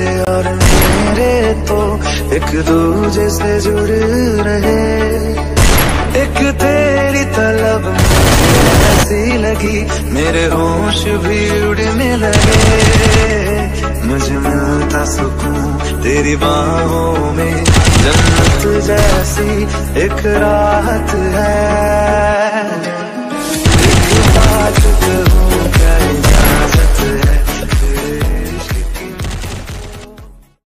और मेरे तो एक दूजे से जुड़ रहे। एक तेरी तलब ऐसी लगी, मेरे होश भी उड़ने लगे। मुझे मिलता सुकून तेरी बाहों में, जन्नत जैसी एक राहत है।